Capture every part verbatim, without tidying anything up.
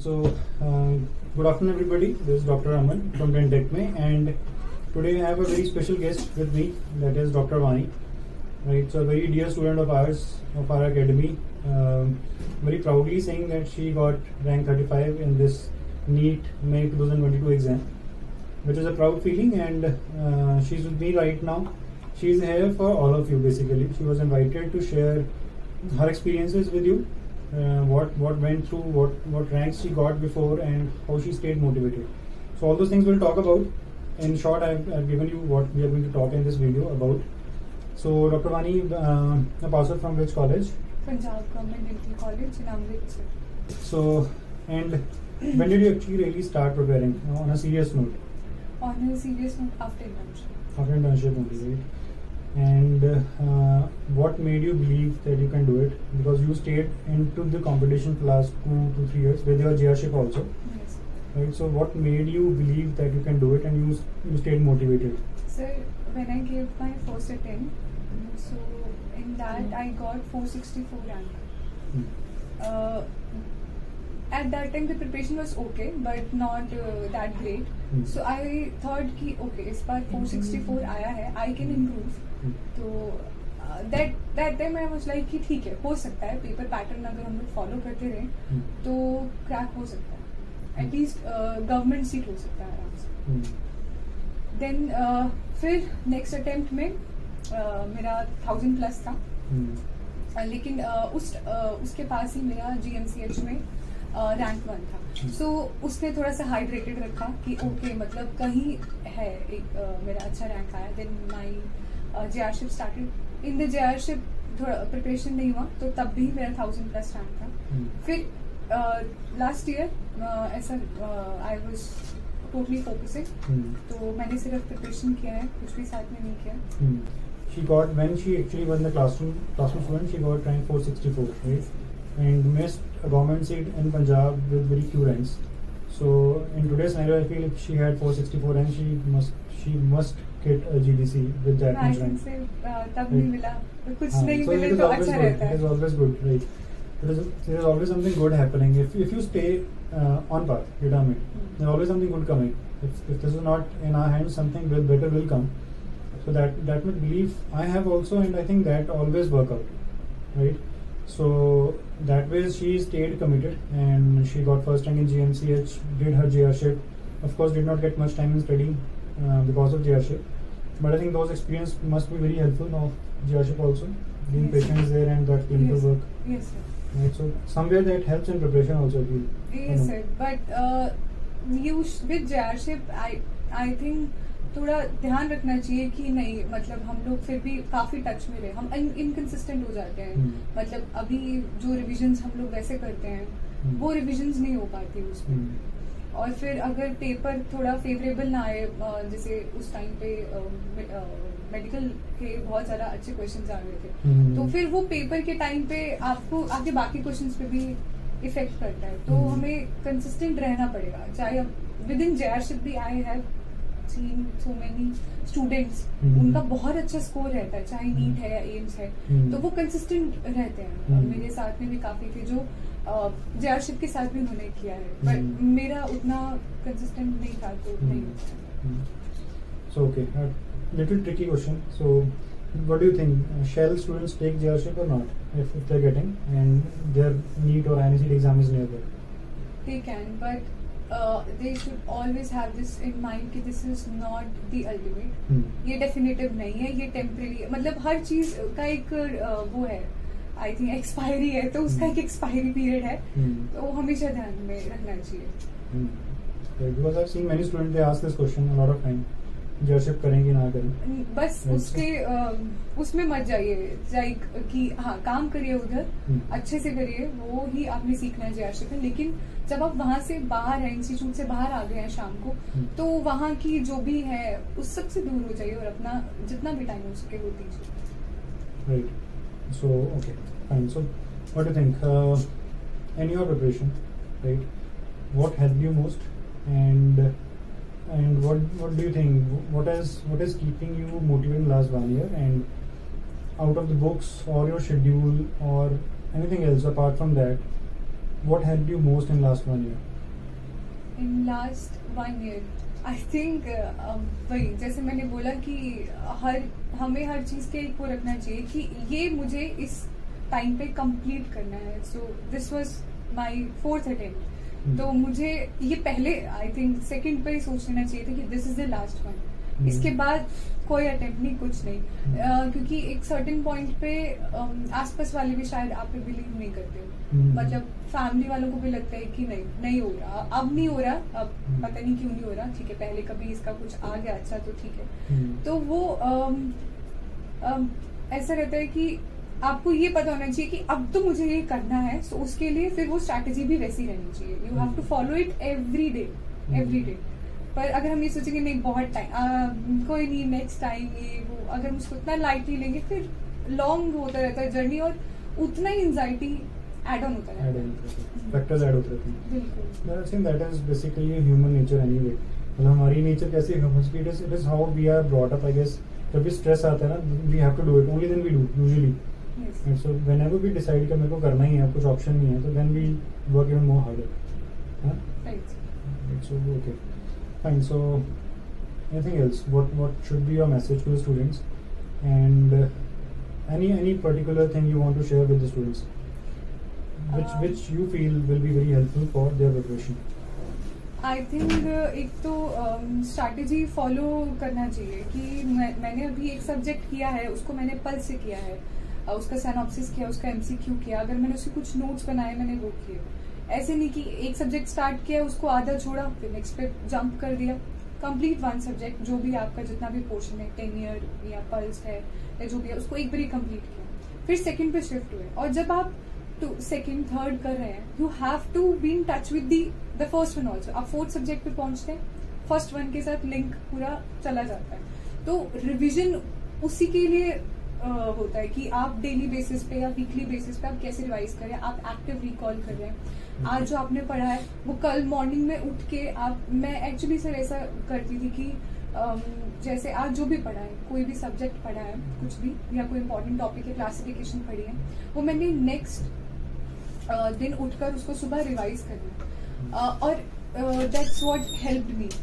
So, uh, good afternoon, everybody. This is Doctor Aman from Dentecme, and today I have a very special guest with me. That is Doctor Vani. Right, so a very dear student of ours of our academy. Um, very proudly saying that she got rank thirty-five in this NEET May twenty twenty-two exam, which is a proud feeling. And uh, she's with me right now. She's here for all of you. Basically, she was invited to share her experiences with you. Uh, what what went through, what what ranks she got before, and how she stayed motivated. So all those things we'll talk about. In short, I've, I've given you what we are going to talk in this video about. So Doctor Vani, uh, a pass out from which college? Punjab Government Dental College in Amritsar. So, and when did you actually really start preparing, you know, on a serious note? On a serious note, after internship. After internship only, right? And uh, what made you believe that you can do it? Because you stayed into the competition for last two to three years with your J R ship also. Yes. Right. So what made you believe that you can do it, and you you stayed motivated? So when I gave my first attempt, so in that I got four sixty-four rank. Hmm. Uh, at that time the preparation was okay, but not uh, that great. Hmm. So I thought कि okay, इस बार four sixty-four आया है, I can improve. Hmm. तो uh, that that time I was like कि ठीक है, हो सकता है पेपर पैटर्न अगर हम लोग फॉलो करते रहे Hmm. तो क्रैक हो सकता है, एटलीस्ट गवर्नमेंट सीट हो सकता है आराम से. Hmm. देन uh, फिर नेक्स्ट अटेम्प्ट में uh, मेरा थाउजेंड प्लस था. Hmm. uh, लेकिन uh, उस uh, उसके पास ही मेरा जी एम सी एच में रैंक वन था. So Hmm. so, उसने थोड़ा सा हाइड्रेटेड रखा कि ओके okay, मतलब कहीं है एक uh, मेरा अच्छा रैंक आया. Then my J R ship started. In the J R ship थोड़ा प्रिपरेशन नहीं हुआ तो तब भी मेरा थाउजेंड प्लस रैंक था. Hmm. फिर लास्ट ईयर ऐसा I was totally focusing. Hmm. तो मैंने सिर्फ प्रिपरेशन किया है, कुछ भी साथ में नहीं किया. Hmm. She got, when she actually won the classroom classroom student, she got rank four sixty-four, right? And missed a government seat in Punjab with very few ranks. So in today's scenario, I feel if she had four sixty-four ranks, she must she must get a G D C with that I much think rank. से uh, तब Right. नहीं मिला तो कुछ हाँ, नहीं so मिले it is तो always अच्छा good. रहता It is है. always good, right? It is, there is always something good happening if if you stay uh, on path, determined. Hmm. There's always something good coming. If, if this is not in our hands, something will, better will come. So that that much belief I have also, and I think that always work out, right? So that way she stayed committed, and she got first rank in G M C H, did her J R ship. Of course, did not get much time in studying uh, because of J R ship, but I think those experience must be very helpful now. J R ship also, being Yes. patient there and that clinical Yes. work. Yes, sir. Right, so somewhere that helps in preparation also. I feel. Yes, sir. But uh, you sh- with J R ship, I I think थोड़ा ध्यान रखना चाहिए कि नहीं, मतलब हम लोग फिर भी काफी टच में रहे. हम इनकंसिस्टेंट हो जाते हैं. Hmm. मतलब अभी जो रिविजन्स हम लोग वैसे करते हैं Hmm. वो रिविजन्स नहीं हो पाती उसमें. Hmm. और फिर अगर पेपर थोड़ा फेवरेबल ना आए, अ, जैसे उस टाइम पे मेडिकल के बहुत ज्यादा अच्छे क्वेश्चंस आ रहे थे, Hmm. तो फिर वो पेपर के टाइम पे आपको आगे बाकी क्वेश्चंस पे भी इफेक्ट करता है. तो Hmm. हमें कंसिस्टेंट रहना पड़ेगा. चाहे with in J R ship भी I have seen so many students, Hmm. उनका बहुत अच्छा स्कोर रहता है, चाहे नीट है या एम्स है, Hmm. तो वो कंसिस्टेंट रहते हैं. Hmm. मेरे साथ में भी काफी थे जो जे आर शिप के साथ भी उन्होंने किया है, बट Hmm. मेरा उतना कंसिस्टेंट नहीं था तो Hmm. नहीं होता. Hmm. So okay, a little tricky question. So, what do you think? Uh, shall students take J R ship or not if, if they're getting and their NEET or N E C T exam is nearby? They can, but uh, they should always have this in mind कि this is not the ultimate. Hmm. ये definitive नहीं है, ये temporary. मतलब हर चीज का एक uh, वो है, आई थिंक एक्सपायरी है, तो उसका Hmm. एक एक्सपायरी पीरियड है, Hmm. तो वो हमेशा ध्यान में रखना चाहिए. Hmm. Okay, because I've seen many students, they ask this question a lot of time. J R ship करें कि ना करें? बस Right. उसके uh, उसमें मत जाइए, लाइक कि हाँ काम करिए उधर, Hmm. अच्छे से करिए, वो ही आपने सीखना है जे आर शिप में. लेकिन जब आप वहाँ से बाहर हैं, इंस्टीट्यूट से बाहर आ गए हैं शाम को, Hmm. तो वहाँ की जो भी है उस सब से दूर हो जाइए और अपना जितना भी टाइम हो सके वो दीजिए. Right. So okay, fine. So, what do you think? Uh, in your preparation, right? What helped you most, and and what what do you think? What is what is keeping you motivated last one year, and out of the books or your schedule or anything else apart from that, what helped you most in last one year? In last one year I think वही जैसे मैंने बोला कि हर हमें हर चीज के एक वो रखना चाहिए कि ये मुझे इस टाइम पे कंप्लीट करना है. So this was my fourth attempt. तो मुझे ये पहले आई थिंक सेकंड पे ही सोच लेना चाहिए था कि this is the last one. इसके बाद कोई अटेम्प्ट नहीं, कुछ नहीं. uh, क्योंकि एक सर्टेन पॉइंट पे um, आसपास वाले भी शायद आप पे बिलीव नहीं करते. मतलब फैमिली वालों को भी लगता है कि नहीं नहीं हो रहा, अब नहीं हो रहा, अब पता नहीं क्यों नहीं हो रहा. ठीक है, पहले कभी इसका कुछ आ गया अच्छा तो ठीक है. तो वो um, um, ऐसा रहता है कि आपको ये पता होना चाहिए कि अब तो मुझे ये करना है. सो so उसके लिए फिर वो स्ट्रैटेजी भी वैसी रहनी चाहिए. You have to follow it every day every day. पर अगर हम ये सोचेंगे नहीं बहुत टाइम कोई नहीं नेक्स्ट टाइम ये वो, अगर हम उसको इतना लाइटली लेंगे फिर लॉन्ग होता रहता है जर्नी और उतना ही एंजाइटी एड ऑन होता रहता है, फैक्टर्स ऐड होते रहते हैं. बिल्कुल. I think that is basically human nature anyway. मतलब हमारी नेचर कैसी है, it is it is how we are brought up. I guess जब भी स्ट्रेस आता है ना, we have to do it, only then we do usually. And so whenever we decide कि मेरे को करना ही है, कुछ ऑप्शन नहीं है, तो then we work even more harder. हां, right. So okay, fine. So anything else, what what should be your message to the students, and uh, any any particular thing you want to share with the students which uh, which you feel will be very helpful for their preparation? I think एक तो strategy um, follow करना चाहिए कि मैं, मैंने अभी एक subject किया है, उसको मैंने पल्स से किया है, uh, उसका सिनॉप्सिस किया, उसका एमसीक्यू किया, अगर मैंने उसके कुछ नोट्स बनाए मैंने वो किए. ऐसे नहीं कि एक सब्जेक्ट स्टार्ट किया उसको आधा छोड़ा फिर नेक्स्ट पे जंप कर दिया. कंप्लीट वन सब्जेक्ट, जो भी आपका जितना भी पोर्शन है, टेन ईयर या पल्स है या जो भी है, उसको एक बार ही कंप्लीट किया, फिर सेकंड पे शिफ्ट हुए. और जब आप टू सेकंड थर्ड कर रहे हैं, you have to be in touch with the the first one also. आप फोर्थ सब्जेक्ट पे पहुंचते हैं, फर्स्ट वन के साथ लिंक पूरा चला जाता है. तो रिविजन उसी के लिए Uh, होता है कि आप डेली बेसिस पे या वीकली बेसिस पे आप कैसे रिवाइज करें, आप एक्टिव रिकॉल कर रहे हैं. आज जो आपने पढ़ा है वो कल मॉर्निंग में उठ के आप, मैं एक्चुअली सर ऐसा करती थी कि um, जैसे आज जो भी पढ़ा है, कोई भी सब्जेक्ट पढ़ा है, कुछ भी या कोई इंपॉर्टेंट टॉपिक है, क्लासिफिकेशन पढ़ी है, वो मैंने नेक्स्ट uh, दिन उठकर उसको सुबह रिवाइज करना. uh, और दैट्स व्हाट हेल्प्ड मी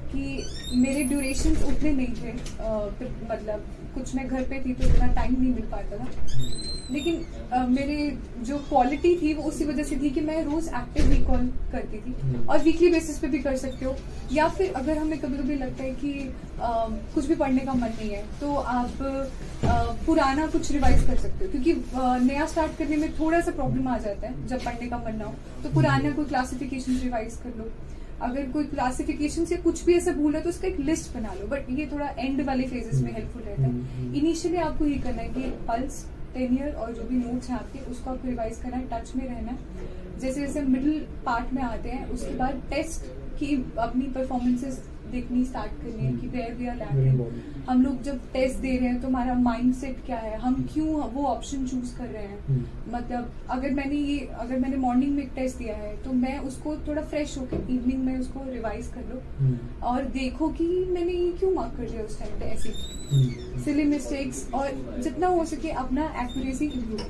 कि मेरे ड्यूरेशंस उतने नहीं थे. uh, मतलब कुछ मैं घर पे थी तो इतना टाइम नहीं मिल पाता था, लेकिन uh, मेरे जो क्वालिटी थी वो उसी वजह से थी कि मैं रोज एक्टिव रिकॉल करती थी. और वीकली बेसिस पे भी कर सकते हो, या फिर अगर हमें कभी कभी लगता है कि uh, कुछ भी पढ़ने का मन नहीं है तो आप uh, पुराना कुछ रिवाइज कर सकते हो, क्योंकि uh, नया स्टार्ट करने में थोड़ा सा प्रॉब्लम आ जाता है जब पढ़ने का मन ना हो. तो पुराना कोई क्लासिफिकेशन रिवाइज कर लो, अगर कोई क्लासिफिकेशन से कुछ भी ऐसा भूल है तो उसका एक लिस्ट बना लो. बट ये थोड़ा एंड वाले फेजेस में हेल्पफुल रहता है. इनिशियली आपको ये करना है कि पल्स, टेन ईयर और जो भी नोट्स हैं आपके, उसको आपको रिवाइज करना है, टच में रहना है. जैसे जैसे मिडिल पार्ट में आते हैं उसके बाद टेस्ट की अपनी परफॉर्मेंसेस देखनी स्टार्ट करनी है कि वेयर वी आर लैकिंग. हम लोग जब टेस्ट दे रहे हैं तो हमारा माइंडसेट क्या है, हम क्यों वो ऑप्शन चूज कर रहे हैं. मतलब अगर मैंने ये अगर मैंने मॉर्निंग में एक टेस्ट दिया है तो मैं उसको थोड़ा फ्रेश होकर इवनिंग में उसको रिवाइज कर लो और देखो कि मैंने ये क्यों मार्क कर लिया उस टाइम पे, ऐसी सिली मिस्टेक्स, और जितना हो सके अपना accuracy improve.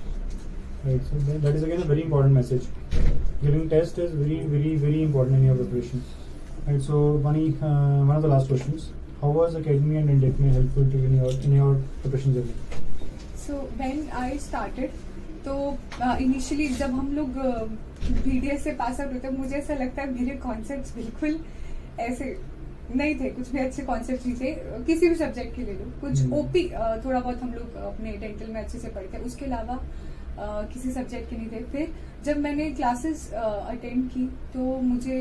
Right, so that, that is again a very important message. Giving test is very, very, very important in your preparation. Right, so Vani, uh, one of the last questions: how was academy and Indec helpful to you in your in your preparation journey? So when I started, तो initially uh, जब हम लोग BDS uh, से pass out होते, मुझे ऐसा लगता है मेरे कॉन्सेप्ट्स बिल्कुल ऐसे नहीं थे, कुछ भी अच्छे कॉन्सेप्ट नहीं थे. किसी भी सब्जेक्ट के ले लो, कुछ ओपी uh, थोड़ा बहुत हम लोग अपने डेंटल में अच्छे से पढ़ते हैं, उसके अलावा Uh, किसी सब्जेक्ट के नहीं थे. फिर जब मैंने क्लासेस अटेंड uh, की तो मुझे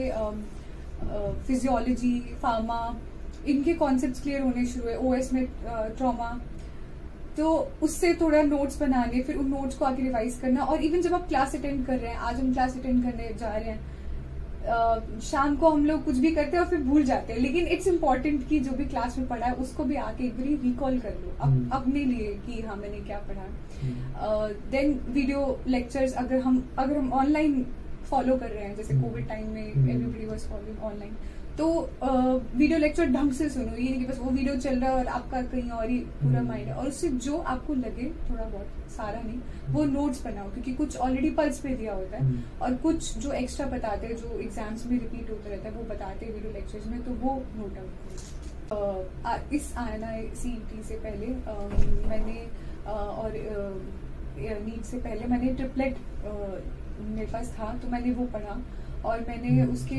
फिजियोलॉजी, uh, uh, फार्मा, इनके कॉन्सेप्ट्स क्लियर होने शुरू हुए. ओएस में ट्रॉमा, uh, तो उससे थोड़ा नोट्स बनाने, फिर उन नोट्स को आगे रिवाइज करना. और इवन जब आप क्लास अटेंड कर रहे हैं, आज हम क्लास अटेंड करने जा रहे हैं, Uh, शाम को हम लोग कुछ भी करते हैं और फिर भूल जाते हैं, लेकिन इट्स इम्पोर्टेंट कि जो भी क्लास में पढ़ा है उसको भी आके एक बार रिकॉल कर लो अप, hmm. अपने लिए कि हाँ मैंने क्या पढ़ा. देन वीडियो लेक्चर्स अगर हम अगर हम ऑनलाइन फॉलो कर रहे हैं, जैसे कोविड टाइम में एवरीबॉडी वाज फॉलोइंग ऑनलाइन, तो वीडियो लेक्चर ढंग से सुनो, ये नहीं कि बस वो वीडियो चल रहा है और आपका कहीं और ही पूरा माइंड है। और उससे जो आपको लगे थोड़ा बहुत, सारा नहीं, वो नोट्स बनाओ, क्योंकि कुछ ऑलरेडी पल्स पे दिया होता है और कुछ जो एक्स्ट्रा बताते हैं, जो एग्जाम्स में रिपीट होता रहता है, वो बताते हैं वीडियो लेक्चर्स में, तो वो नोट आउट करो। इस आना सीईटी से पहले uh, मैंने uh, और नीट uh, से पहले मैंने ट्रिपलेट uh, मेरे पास था, तो मैंने वो पढ़ा और मैंने hmm. उसके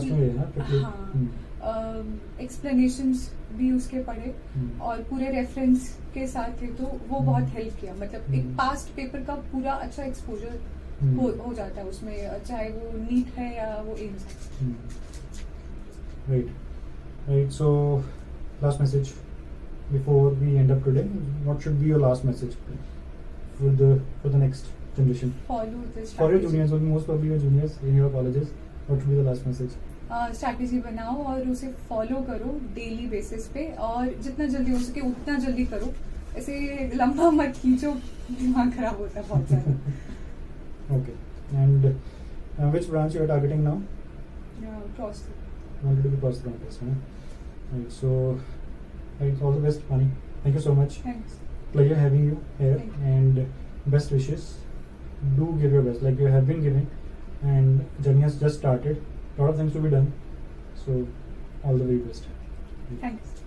हाँ एक्सप्लेनेशंस भी उसके पढ़े hmm. और पूरे रेफरेंस के साथ थे, तो वो hmm. बहुत हेल्प किया। मतलब hmm. एक पास्ट पेपर का पूरा अच्छा एक्सपोजर hmm. हो, हो जाता है उसमें, चाहे वो नीट है या वो एम्स है। Right right so last message before we end up today, what should be your last message for the for the next generation? Follow this for your juniors, or most probably your juniors in your colleges, what should be the last message? Strategy uh, बनाओ और उसे follow करो daily basis पे, और जितना जल्दी हो सके उतना जल्दी करो, ऐसे लंबा मत खींचो, दिमाग खराब होता है बहुत ज्यादा। Okay, and uh, which branch you are targeting now? uh, cross wanted to be cross the campus, huh? Right, so right, all the best, Vani. Thank you so much. Thanks. Pleasure having you here, you. And best wishes. Do give your best, like you have been giving, and journey has just started. A lot of things to be done, so all the very best. Thanks.